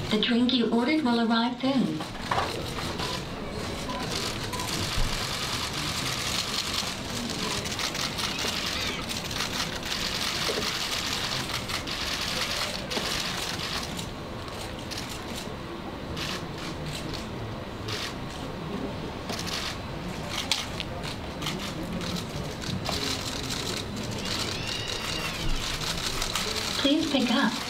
The drink you ordered will arrive soon. Please pick up.